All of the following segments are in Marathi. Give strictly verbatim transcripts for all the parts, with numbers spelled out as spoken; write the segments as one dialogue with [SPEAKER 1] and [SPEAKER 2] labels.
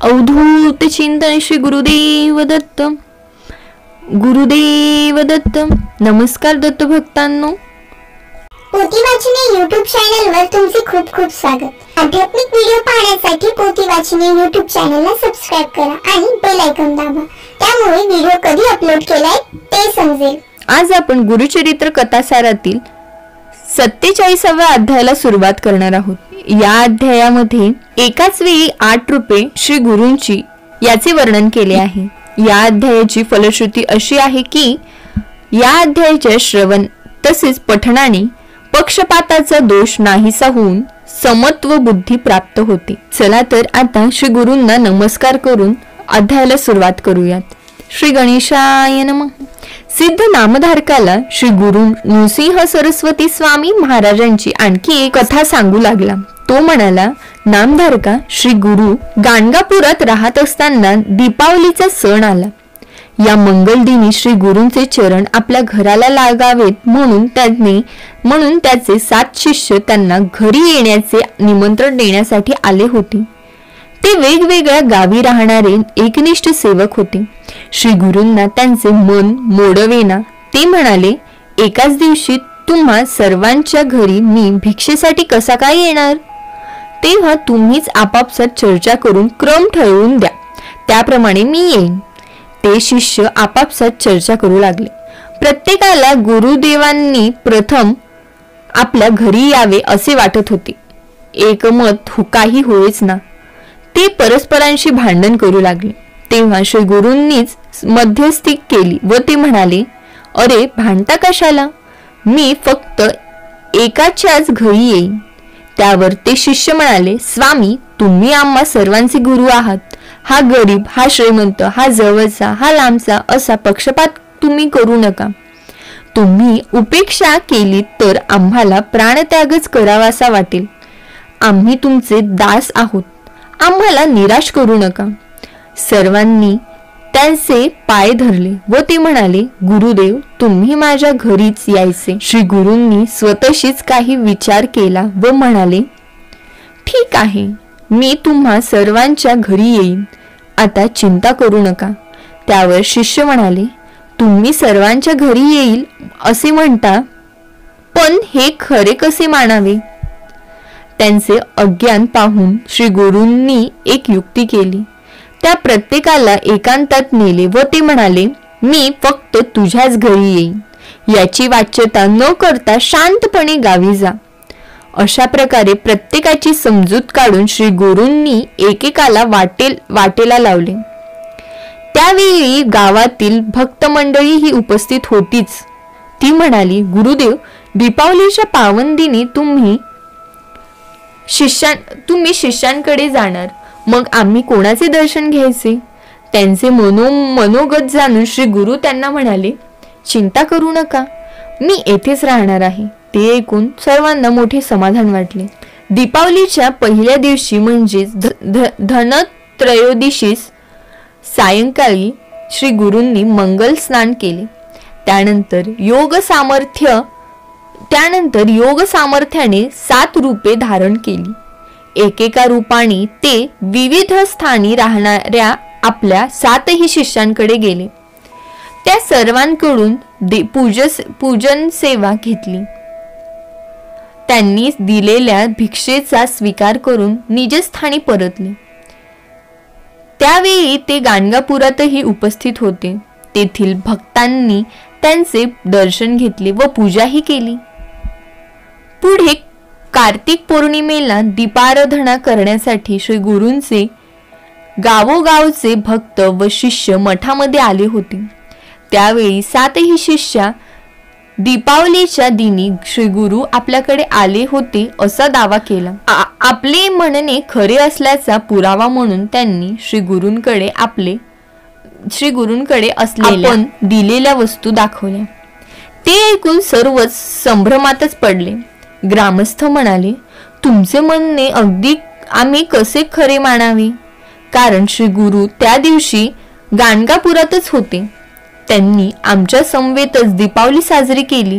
[SPEAKER 1] अवधूत चिंतन श्री गुरुदेव दत्त. गुरुदेव दत्त. नमस्कार दत्त भक्तांनो.
[SPEAKER 2] पोथी वाचने यूट्यूब चॅनल वर तुमचे खूप खूप स्वागत. आध्यात्मिक व्हिडिओ पाहण्यासाठी पोथी वाचने यूट्यूब चॅनलला सबस्क्राइब करा आणि बेल आयकॉन दाबा. त्यामुळे व्हिडिओ कधी अपलोड केलाय ते समजेल.
[SPEAKER 1] आज आपण गुरुचरित्र कथासारातील सत्तेचाळीसाव्या अध्यायाला सुरुवात करणार आहोत. या अध्यायामध्ये एकाच वेळी आठ रूपे श्री गुरूंची याचे वर्णन केले आहे. या अध्यायाची फलश्रुती अशी आहे की या अध्यायाच्या श्रवण तसेच पठणाने पक्षपाताचा दोष नाहीसा होऊन समत्व बुद्धी प्राप्त होते. चला तर आता श्री गुरूंना नमस्कार करून अध्यायाला सुरुवात करूयात. श्री गणेशाय नमः. सिद्ध नामधारकाला श्री गुरु नृसिंह सरस्वती स्वामी महाराजांची आणखी एक कथा सांगू लागला. तो म्हणाला, नामधारका, श्री गुरु गाणगापुरात राहत असताना दीपावलीचा सण आला. या मंगलदिनी श्री गुरूंचे चरण आपल्या घराला लागावेत म्हणून त्यांनी म्हणून त्याचे सात शिष्य त्यांना घरी येण्याचे निमंत्रण देण्यासाठी आले होते. ते वेगवेगळ्या गावी राहणारे एकनिष्ठ सेवक होते. श्री गुरूंना त्यांचे मन मोडवेना. ते म्हणाले, एकाच दिवशी तुम्हा सर्वांच्या घरी मी भिक्षेसाठी कसा काय येणार? तेव्हा तुम्हीच आपापसात चर्चा करून क्रम ठरवून द्या, त्याप्रमाणे मी येईन. ते शिष्य आपापसात चर्चा करू लागले. प्रत्येकाला गुरुदेवांनी प्रथम आपल्या घरी यावे असे वाटत होते. एकमत काही होईच ना. ते परस्परांशी भांडण करू लागले. तेव्हा श्री गुरूंनीच मध्यस्थी केली व ते म्हणाले, अरे भांडता कशाला? मी फक्त एकाच्याच घरी येईन. त्यावर ते शिष्य म्हणाले, स्वामी, तुम्ही आम्हा सर्वांचे गुरु आहात. हा गरीब, हा श्रीमंत, हा जवळचा, हा लांबचा असा पक्षपात तुम्ही करू नका. तुम्ही उपेक्षा केली तर आम्हाला प्राणत्यागच करावासा वाटेल. आम्ही तुमचे दास आहोत. आम्हाला निराश करू नका. सर्वांनी त्यांचे पाय धरले व ते म्हणाले, गुरुदेव, तुम्ही माझ्या घरीच यायचे. श्री गुरूंनी स्वतःशीच काही विचार केला व म्हणाले, ठीक आहे, मी तुम्हा सर्वांच्या घरी येईन. आता चिंता करू नका. त्यावर शिष्य म्हणाले, तुम्ही सर्वांच्या घरी येईल असे म्हणता, पण हे खरे कसे मानावे? त्यांचे अज्ञान पाहून श्री गुरूंनी एक युक्ती केली. त्या प्रत्येकाला एकांतात नेले व ते म्हणाले, मी फक्त तुझ्याच घरी येईन. याची वाच्यता न करता शांतपणे गावी जा. अशा प्रकारे प्रत्येकाची समजूत काढून श्री गुरूंनी एकेकाला वाटेल वाटेला लावले. त्यावेळी गावातील भक्त मंडळी ही उपस्थित होतीच. ती म्हणाली, गुरुदेव, दीपावलीच्या पावन दिनी तुम्ही शिष्यां तुम्ही शिष्यांकडे जाणार, मग आम्ही कोणाचे दर्शन घ्यायचे? त्यांचे मनो मनोगत जाणून श्री गुरु त्यांना म्हणाले, चिंता करू नका, मी येथेच राहणार आहे. ते ऐकून सर्वांना मोठे समाधान वाटले. दीपावलीच्या पहिल्या दिवशी म्हणजेच धनत्रयोदशीस सायंकाळी श्री गुरूंनी मंगल स्नान केले. त्यानंतर योग सामर्थ्य त्यानंतर योग सामर्थ्याने सात रूपे धारण केली. एकेका रूपाने ते विविध स्थानी राहणाऱ्या आपल्या सातही शिष्यांकडे गेले. त्या सर्वांकडून पूजस पूजन सेवा घेतली. त्यांनी दिलेल्या भिक्षेचा स्वीकार करून निजस्थानी परतले. त्यावेळी ते गाणगापुरातही उपस्थित होते. तेथील भक्तांनी त्यांचे दर्शन घेतले व पूजाही केली. पुढे कार्तिक पौर्णिमेला दीपाराधना करण्यासाठी श्री गुरूंचे गावोगावचे भक्त व शिष्य मठामध्ये आले होते. त्यावेळी सातही शिष्या दीपावलीच्या दिनी श्री गुरु आपल्याकडे आले होते असा दावा केला. आपले म्हणणे खरे असल्याचा पुरावा म्हणून त्यांनी श्री गुरूंकडे आपले श्री गुरूंकडे असलेल्या दिलेल्या वस्तू दाखवल्या. ते ऐकून सर्वच संभ्रमातच पडले. ग्रामस्थ म्हणाले, तुमचे म्हणणे अगदी आम्ही कसे खरे मानावे? कारण श्री गुरु त्या दिवशी गाणगापुरातच होते. त्यांनी आमच्या समवेतच दीपावली साजरी केली.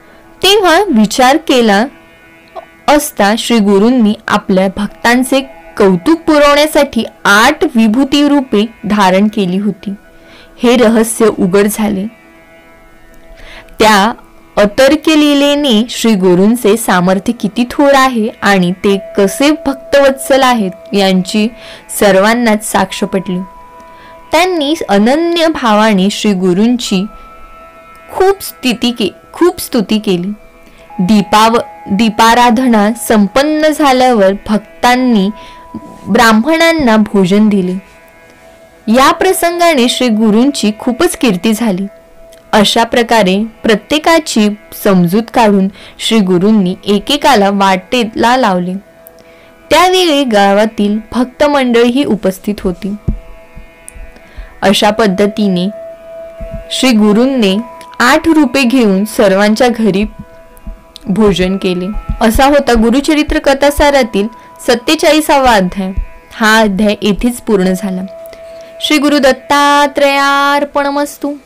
[SPEAKER 1] तेव्हा विचार केला असता श्री गुरूंनी आपल्या भक्तांचे कौतुक पुरवण्यासाठी आठ विभूती रूपे धारण केली होती. हे रहस्य उघड झाले. त्या अतर्क्य लीलेने श्री गुरूंचे सामर्थ्य किती थोर आहे आणि ते कसे भक्तवत्सल आहेत याची सर्वांनाच साक्ष पटली. त्यांनी अनन्य भावाने श्री गुरूंची खूप स्तुती के खूप स्तुती केली. दीपाव दीपाराधना संपन्न झाल्यावर भक्तांनी ब्राह्मणांना भोजन दिले. या प्रसंगाने श्री गुरूंची खूपच कीर्ती झाली. अशा प्रकारे प्रत्येकाची समजूत काढून श्री गुरूंनी एकेकाला वाटेला लावले. त्यावेळी गावातील भक्त मंडळी उपस्थित होती. अशा पद्धतीने श्री गुरूंनी आठ रुपये घेऊन सर्वांच्या घरी भोजन केले. असा होता गुरुचरित्र कथासारातील सत्तेचाळीसावा अध्याय. हा अध्याय येथेच पूर्ण झाला. श्री गुरु दत्तात्रेयार्पणमस्तु.